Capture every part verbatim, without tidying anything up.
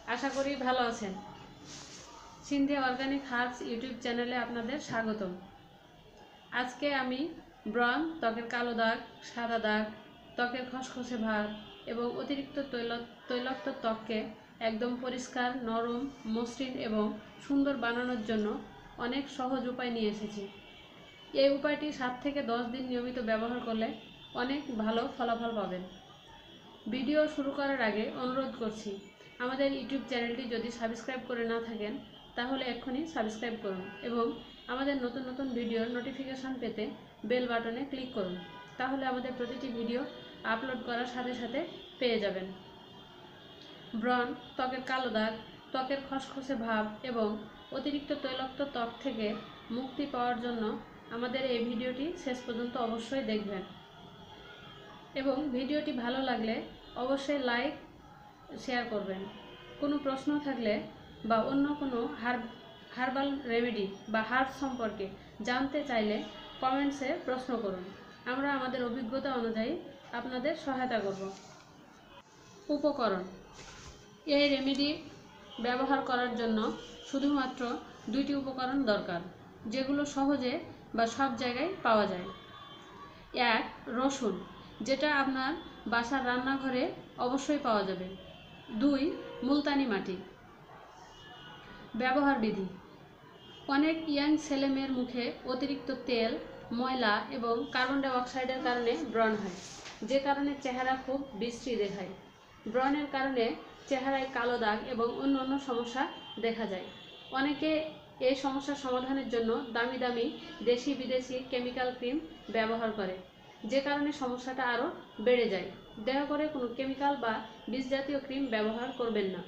আশা করি ভালো আছেন। সিন্ধি অর্গানিক হার্বস ইউটিউব চ্যানেলে আপনাদের স্বাগতম। আজকে আমি ব্রণ, ত্বকের কালো দাগ, সাদা দাগ, ত্বকের খসখসে ভাব এবং অতিরিক্ত তৈল তৈলাক্ত ত্বককে একদম পরিষ্কার, নরম, মসৃণ এবং সুন্দর বানানোর জন্য অনেক সহজ উপায় নিয়ে এসেছি। এই উপায়টি সাত থেকে দশ দিন নিয়মিত ব্যবহার করলে অনেক ভালো ফলাফল পাবেন। ভিডিও শুরু করার আগে অনুরোধ করছি, আমাদের ইউটিউব চ্যানেলটি যদি সাবস্ক্রাইব করে না থাকেন তাহলে এক্ষুনি সাবস্ক্রাইব করুন এবং আমাদের নতুন নতুন ভিডিওর নোটিফিকেশন পেতে বেল বাটনে ক্লিক করুন। তাহলে আমাদের প্রতিটি ভিডিও আপলোড করার সাথে সাথে পেয়ে যাবেন। ব্রণ, ত্বকের কালো দাগ, ত্বকের খসখসে ভাব এবং অতিরিক্ত তৈলাক্ত ত্বক থেকে মুক্তি পাওয়ার জন্য আমাদের এই ভিডিওটি শেষ পর্যন্ত অবশ্যই দেখবেন এবং ভিডিওটি ভালো লাগলে অবশ্যই লাইক শেয়ার করবেন। কোনো প্রশ্ন থাকলে বা অন্য কোনো হার্ব হার্বাল রেমেডি বা হার্ব সম্পর্কে জানতে চাইলে কমেন্টসে প্রশ্ন করুন। আমরা আমাদের অভিজ্ঞতা অনুযায়ী আপনাদের সহায়তা করব। উপকরণ: এই রেমেডি ব্যবহার করার জন্য শুধুমাত্র দুইটি উপকরণ দরকার, যেগুলো সহজে বা সব জায়গায় পাওয়া যায়। এক, রসুন, যেটা আপনার বাসার রান্নাঘরে অবশ্যই পাওয়া যাবে। দুই, মুলতানি মাটি। ব্যবহার বিধি: অনেক ইয়াং ছেলেমেয়ের মুখে অতিরিক্ত তেল, ময়লা এবং কার্বন ডাই অক্সাইডের কারণে ব্রণ হয়, যে কারণে চেহারা খুব বিশ্রী দেখায়। ব্রণের কারণে চেহারায় কালো দাগ এবং অন্য অন্য সমস্যা দেখা যায়। অনেকে এই সমস্যার সমাধানের জন্য দামি দামি দেশি বিদেশি কেমিক্যাল ক্রিম ব্যবহার করে, যে কারণে সমস্যাটা আরও বেড়ে যায়। দয়া করে কোনো কেমিক্যাল বা বিষ জাতীয় ক্রিম ব্যবহার করবেন না।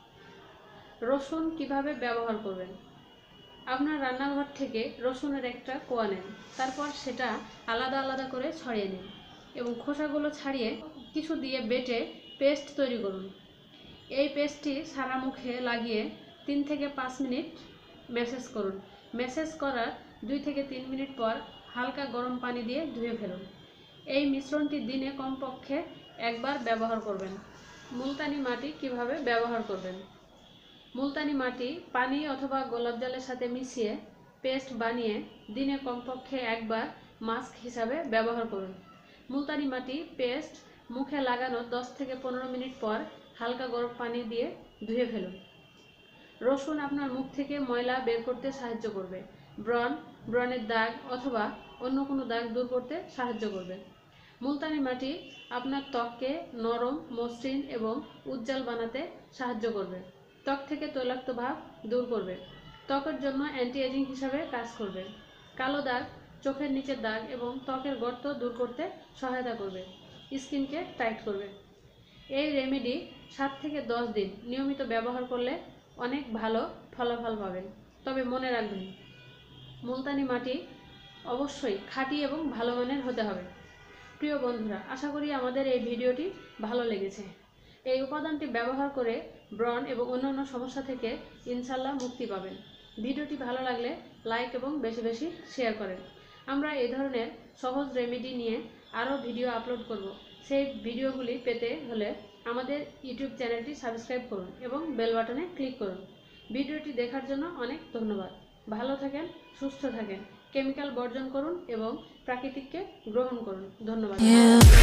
রসুন কিভাবে ব্যবহার করবেন: আপনার রান্নাঘর থেকে রসুনের একটা কোয়া নেন, তারপর সেটা আলাদা আলাদা করে ছড়িয়ে নিন এবং খোসাগুলো ছাড়িয়ে কিছু দিয়ে বেটে পেস্ট তৈরি করুন। এই পেস্টটি সারা মুখে লাগিয়ে তিন থেকে পাঁচ মিনিট ম্যাসেজ করুন। ম্যাসেজ করার দুই থেকে তিন মিনিট পর হালকা গরম পানি দিয়ে ধুয়ে ফেলুন। এই মিশ্রণটি দিনে কমপক্ষে একবার ব্যবহার করবেন। মুলতানি মাটি কিভাবে ব্যবহার করবেন: মুলতানি মাটি পানি অথবা গোলাপ জলের সাথে মিশিয়ে পেস্ট বানিয়ে দিনে কমপক্ষে একবার মাস্ক হিসাবে ব্যবহার করুন। মুলতানি মাটি পেস্ট মুখে লাগানোর দশ থেকে পনেরো মিনিট পর হালকা গরম পানি দিয়ে ধুয়ে ফেলুন। রসুন আপনার মুখ থেকে ময়লা বের করতে সাহায্য করবে। ব্রণ, ব্রণের দাগ অথবা অন্য কোনো দাগ দূর করতে সাহায্য করবে। মুলতানি মাটি আপনার ত্বককে নরম, মসৃণ এবং উজ্জ্বল বানাতে সাহায্য করবে। ত্বক থেকে তৈলাক্ত ভাব দূর করবে। ত্বকের জন্য অ্যান্টি এজিং হিসাবে কাজ করবে। কালো দাগ, চোখের নিচের দাগ এবং ত্বকের গর্ত দূর করতে সহায়তা করবে। স্কিনকে টাইট করবে। এই রেমেডি সাত থেকে দশ দিন নিয়মিত ব্যবহার করলে অনেক ভালো ফলাফল পাবেন। তবে মনে রাখবেন, মুলতানি মাটি অবশ্যই খাঁটি এবং ভালো মানের হতে হবে। প্রিয় বন্ধুরা, আশা করি আমাদের এই ভিডিওটি ভালো লেগেছে। এই উপাদানটি ব্যবহার করে ব্রণ এবং অন্যান্য সমস্যা থেকে ইনশাল্লাহ মুক্তি পাবেন। ভিডিওটি ভালো লাগলে লাইক এবং বেশি বেশি শেয়ার করেন। আমরা এই ধরনের সহজ রেমেডি নিয়ে আরও ভিডিও আপলোড করব। সেই ভিডিওগুলি পেতে হলে আমাদের ইউটিউব চ্যানেলটি সাবস্ক্রাইব করুন এবং বেল বাটনে ক্লিক করুন। ভিডিওটি দেখার জন্য অনেক ধন্যবাদ। ভালো থাকেন, সুস্থ থাকেন, কেমিক্যাল বর্জন করুন এবং প্রাকৃতিককে গ্রহণ করুন। ধন্যবাদ।